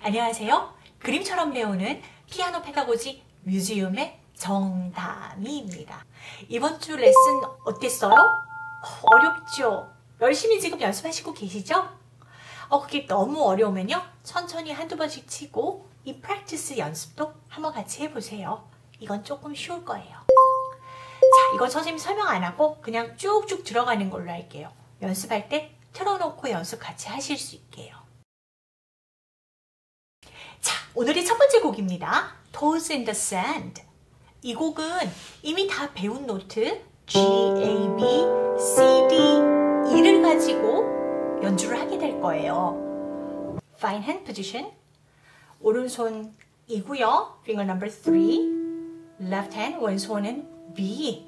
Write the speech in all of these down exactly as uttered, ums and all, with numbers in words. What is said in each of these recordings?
안녕하세요. 그림처럼 배우는 피아노 페다고지 뮤지엄의 정다미입니다. 이번 주 레슨 어땠어요? 어렵죠? 열심히 지금 연습하시고 계시죠? 어, 그게 너무 어려우면요. 천천히 한두 번씩 치고 이 프랙티스 연습도 한번 같이 해보세요. 이건 조금 쉬울 거예요. 자, 이건 선생님 설명 안 하고 그냥 쭉쭉 들어가는 걸로 할게요. 연습할 때 틀어놓고 연습 같이 하실 수 있게요. 자, 오늘의 첫 번째 곡입니다. Toes in the Sand. 이 곡은 이미 다 배운 노트 G, A, B, C, D, E를 가지고 연주를 하게 될 거예요. Fine hand position. 오른손이고요. Finger number three. Left hand, 왼손은 B.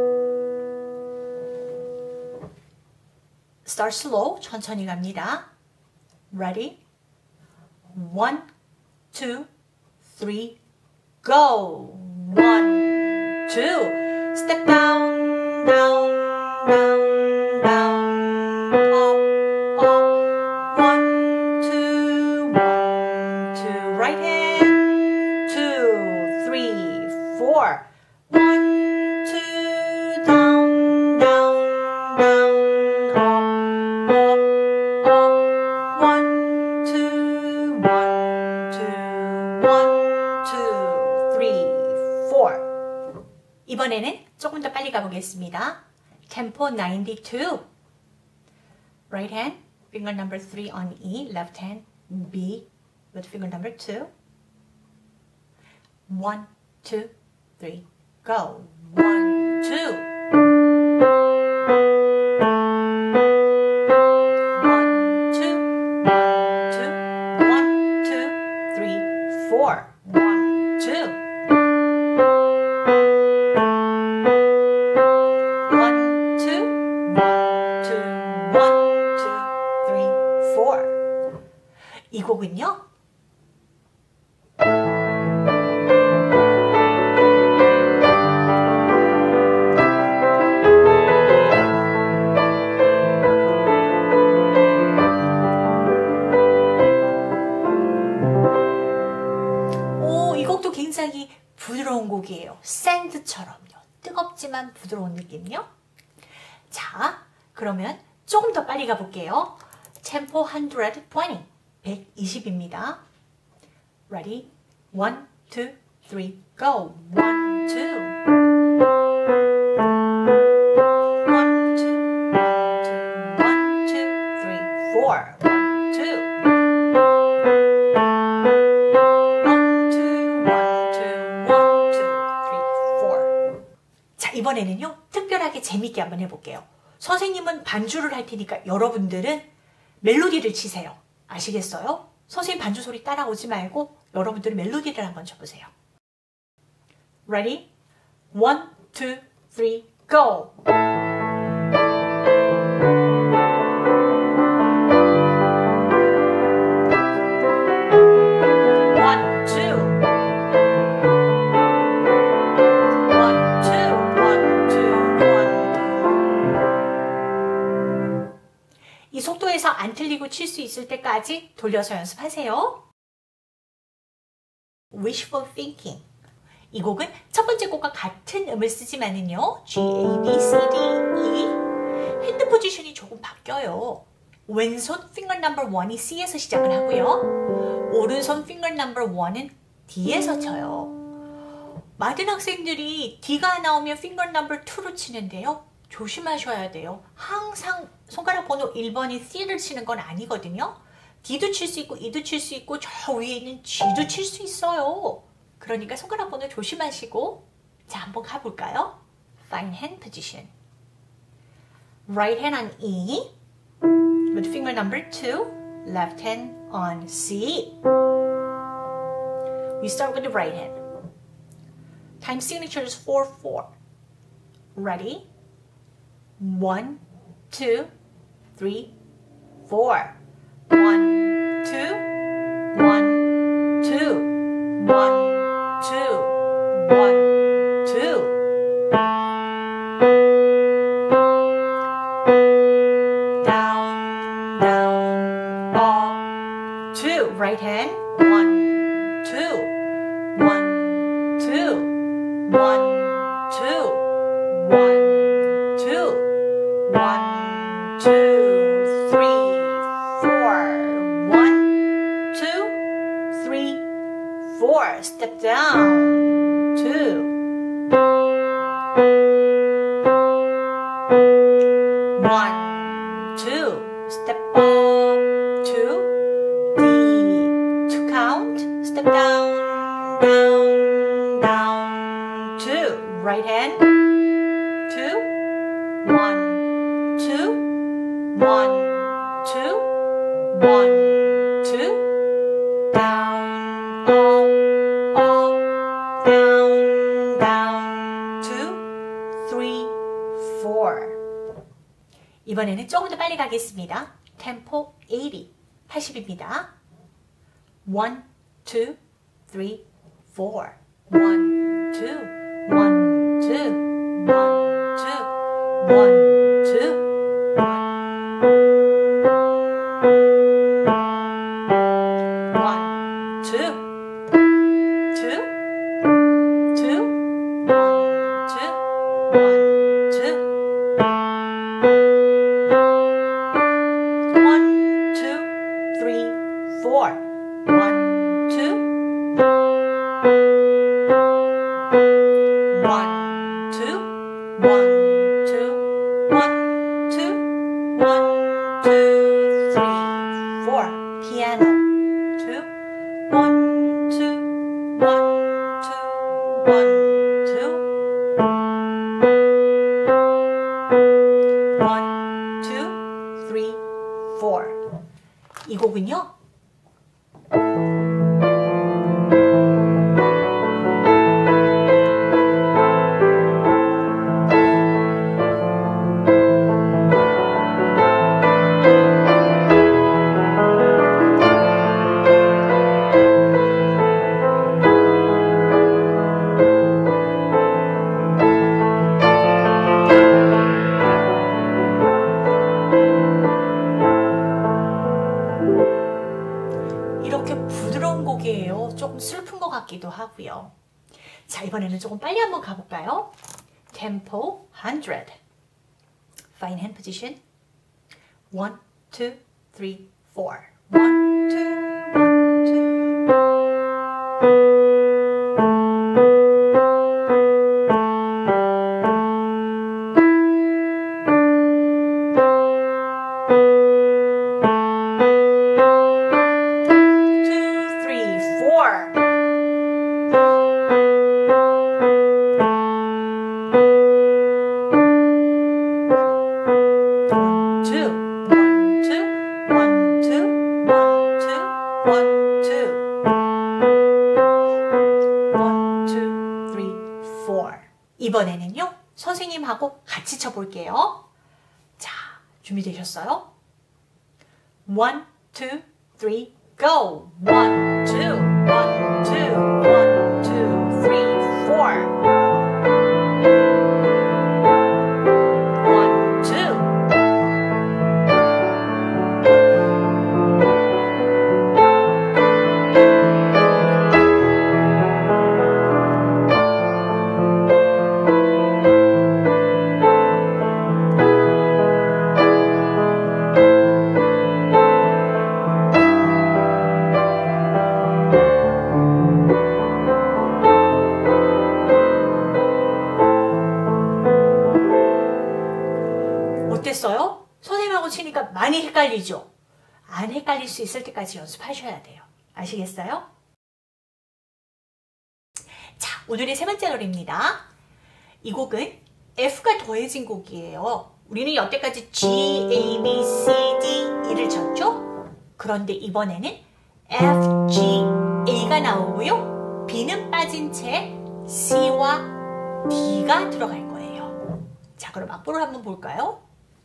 Start slow, 천천히 갑니다. Ready? One, two, three, go! One, two, step down, down, down, down, up, up. One, two, one, two, right hand, two, three, four. One, two, down, down, down, up, up, up. One, two, one, two, one, two, three, four. 이번에는 조금 더 빨리 가보겠습니다. Tempo ninety-two. Right hand, finger number three on E, left hand B with finger number two. One, two, three, go. One, two. One, two, one, two, one, two, three, four. One, two. One, two, one, two, one, two, three, four. 이 곡은요. 오, 이 곡도 굉장히 부드러운 곡이에요. 샌드처럼요. 뜨겁지만 부드러운 느낌이요. 자, 그러면 조금 더 빨리 가볼게요. Tempo one twenty. 백이십입니다. Ready? One, two, three, go. One, two. One, two, one, two, one, two, three, four. One, two. One, two, one, two, one, two, three, four. 자, 이번에는요, 특별하게 재밌게 한번 해볼게요. 선생님은 반주를 할 테니까 여러분들은 멜로디를 치세요. 아시겠어요? 선생님 반주 소리 따라오지 말고 여러분들은 멜로디를 한번 쳐보세요. Ready? One, two, three, go! One, two. One, two, one, two, one, two. 이 속도에서 안 틀리고 칠 수 있을 때까지 돌려서 연습하세요. Wishful Thinking. 이 곡은 첫 번째 곡과 같은 음을 쓰지만은요. G, A, B, C, D, E. 핸드 포지션이 조금 바뀌어요. 왼손 finger number one이 C에서 시작을 하고요. 오른손 finger number one은 D에서 쳐요. 많은 학생들이 D가 나오면 finger number two로 치는데요. 조심하셔야 돼요. 항상 손가락 번호 일 번이 C를 치는 건 아니거든요. D도 칠 수 있고 E도 칠 수 있고 저 위에 있는 G도 칠 수 있어요. 그러니까 손가락 번호 조심하시고 자, 한번 가볼까요? Fine hand position. Right hand on E with finger number two. Left hand on C. We start with the right hand. Time signature is four four. Ready? One, two, three, four. One, two, one, two, one, two, one, two. Down, down, up, two. Right hand. two, one, two, one, two, three, four, one, two, three, four. Step down, two. One, two, step up, two, D, to count, step down, down, down, two, right hand, two, one, two, one, two, one, two, down, up, up, down, down, two, three, four. 이번에는 조금 더 빨리 가겠습니다. 템포 eighty, 팔십입니다. one, two, three, four. one, two, one, two, one, two, one, two, one, two, two, two, one, two, one, two. Four. One, two. One, two. One, two. One, two. One, two, three, four. Piano. Two. One, two. One, two. One, two. One, two, three, four. 이 곡은요. 이렇게 부드러운 곡이에요. 조금 슬픈 것 같기도 하고요. 자, 이번에는 조금 빨리 한번 가볼까요? Tempo one hundred. Fine hand position. one, two, three, four. one, two, one, two. 이번에는요, 선생님하고 같이 쳐볼게요. 자, 준비되셨어요? one, two, three, go! one, two, one, two, one, two, three, four. one, two. 어땠어요? 선생님하고 치니까 많이 헷갈리죠? 안 헷갈릴 수 있을 때까지 연습하셔야 돼요. 아시겠어요? 자, 오늘의 세 번째 노래입니다. 이 곡은 F가 더해진 곡이에요. 우리는 여태까지 G, A, B, C, D, E를 쳤죠? 그런데 이번에는 F, G, A가 나오고요. B는 빠진 채 C와 D가 들어갈 거예요. 자, 그럼 악보를 한번 볼까요?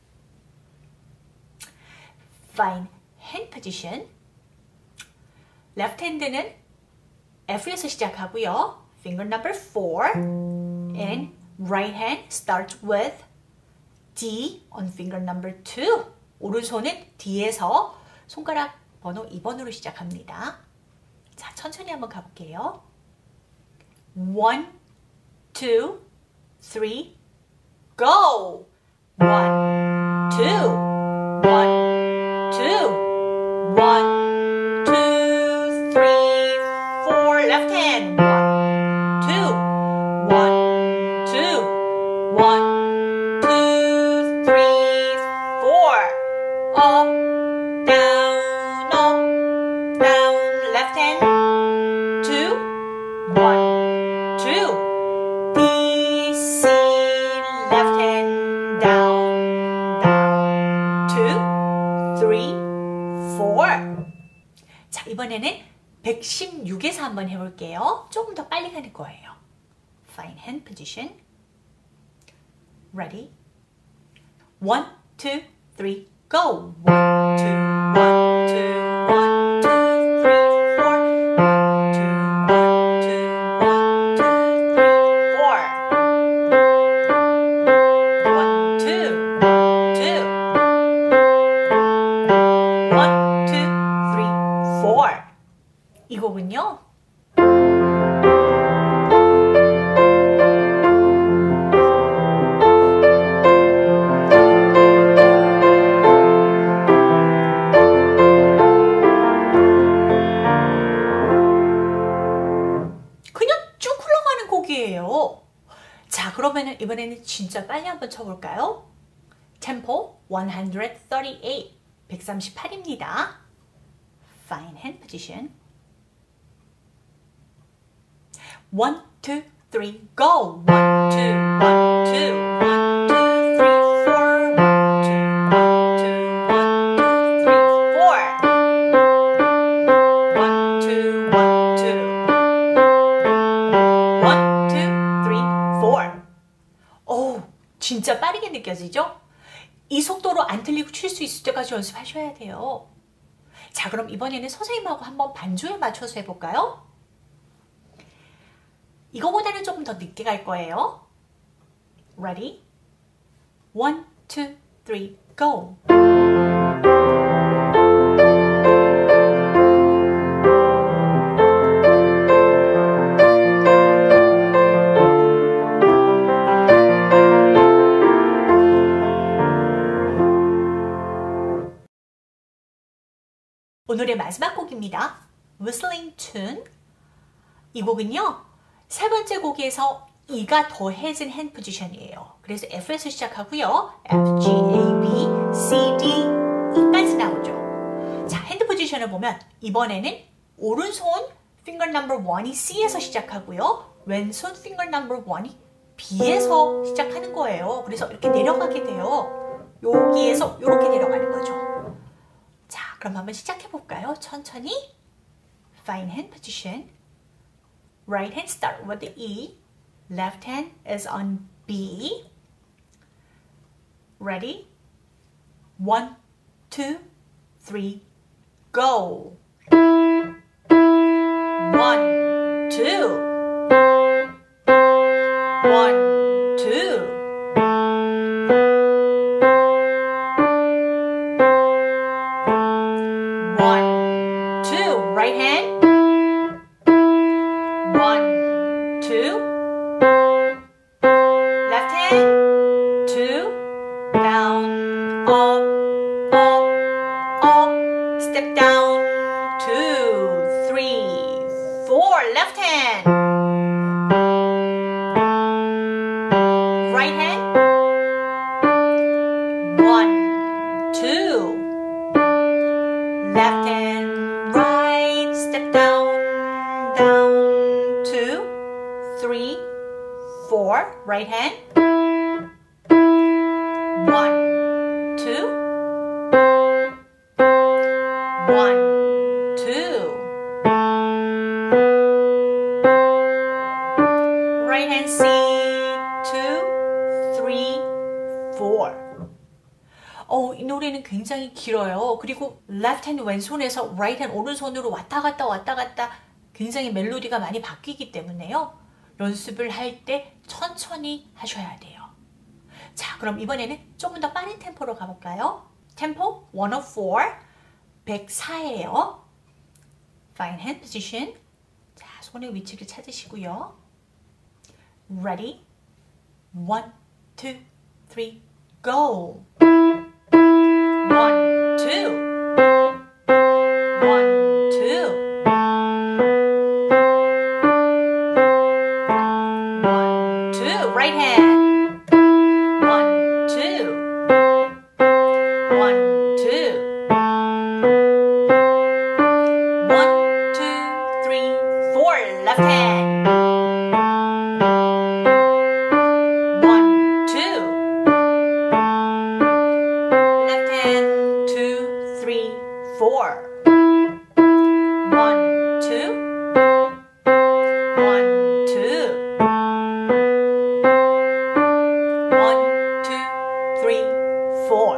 Fine hand position. Left hand는 F에서 시작하고요. Finger number four. And right hand starts with D on finger number two. 오른손은 D에서 손가락 번호 이 번으로 시작합니다. 자, 천천히 한번 가볼게요. one, two, three, go! one, two, one, two, one, two, three, four, left hand, one, two, one, two, one, two, three, four, up, down, up, down, left hand, two, one, two, B, C, left hand, down, down, two, three, four. 자, 이번에는 백십육에서 한번 해볼게요. 조금 더 빨리 가는 거예요. Fine hand position. Ready? One, two, three, go! One, two, one, two, one, two, three, four. One, two, one, two, one, two, three, four. One, two, two. One, two, three, four. 이 곡은요. 자, 그러면은 이번에는 진짜 빨리 한번 쳐볼까요? 템포 백삼십팔, 백삼십팔입니다. Fine hand position. One, two, three, go! One, two, one, two, one, two, three, four. One, two, one, two, one, two, three, four. One, two, one, two. One, two, three, four. 오, 진짜 빠르게 느껴지죠? 이 속도로 안 틀리고 칠 수 있을 때까지 연습하셔야 돼요. 자, 그럼 이번에는 선생님하고 한번 반주에 맞춰서 해볼까요? 이거보다는 조금 더 늦게 갈 거예요. Ready? One, two, three, go! 오늘의 마지막 곡입니다. Whistling Tune. 이 곡은요, 세 번째 곡에서 E가 더해진 hand 포지션이에요. 그래서 F에서 시작하고요. F, G, A, B, C, D, E까지 나오죠. 자, 핸드 포지션을 보면 이번에는 오른손 finger number one이 C에서 시작하고요. 왼손 finger number one이 B에서 시작하는 거예요. 그래서 이렇게 내려가게 돼요. 여기에서 이렇게 내려가는 거죠. 자, 그럼 한번 시작해 볼까요? 천천히. Fine hand position. Right hand start with the E. Left hand is on B. Ready? One, two, three, go. One, two. One, two. One, two. Right hand. One, two. Left hand. Two. Down, up, up, up. Step down. Two, three, four. Left hand. Right hand. One, two. Left hand, right. Step down, down. Two, three, four. Right hand. One, two. One, two. Right hand C. Two, three, four. 어, 이 노래는 굉장히 길어요. 그리고 left hand 왼손에서 right hand 오른손으로 왔다 갔다 왔다 갔다 굉장히 멜로디가 많이 바뀌기 때문에요. 연습을 할 때 천천히 하셔야 돼요. 자, 그럼 이번에는 조금 더 빠른 템포로 가볼까요? 템포 백사, 백사예요. Fine hand position. 자, 손의 위치를 찾으시고요. Ready? One, two, three, go. One, two. One, two. One, two. Right hand. One, two. One, two. One, two, three, four. Left hand. Four. One, two. One, two. One, two, three, four.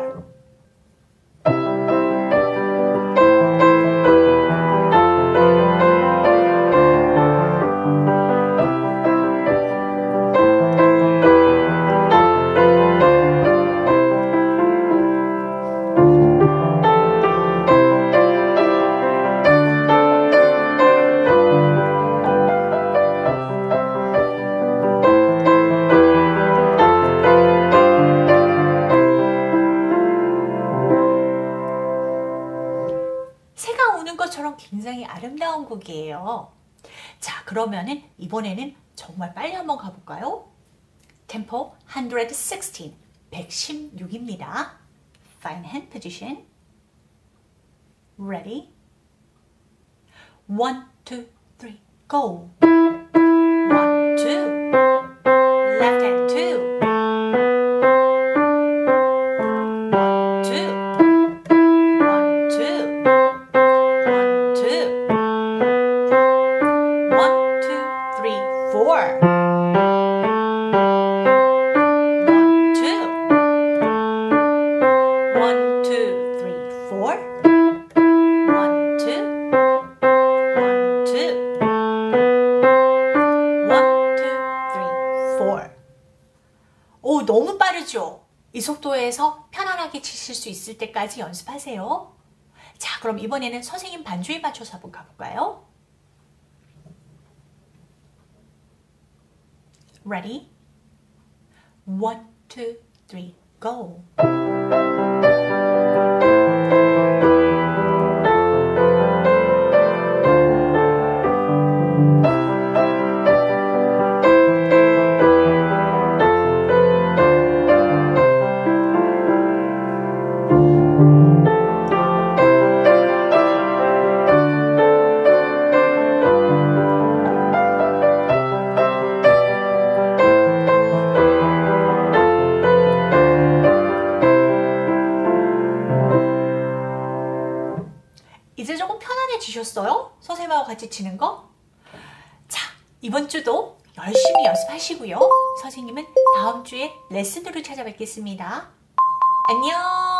새가 우는 것처럼 굉장히 아름다운 곡이에요. 자, 그러면은 이번에는 정말 빨리 한번 가볼까요? 템포 백십육, 백십육입니다. Fine hand position. Ready? One, two, three, go. One, two. Left hand, two. Four. One, two. One, two, three, four. One, two. One, two. One, two, three, four. 오, 너무 빠르죠? 이 속도에서 편안하게 치실 수 있을 때까지 연습하세요. 자, 그럼 이번에는 선생님 반주에 맞춰서 한번 가볼까요? Ready? One, two, three, go. 이제 조금 편안해지셨어요? 선생님하고 같이 치는 거? 자, 이번 주도 열심히 연습하시고요. 선생님은 다음 주에 레슨으로 찾아뵙겠습니다. 안녕!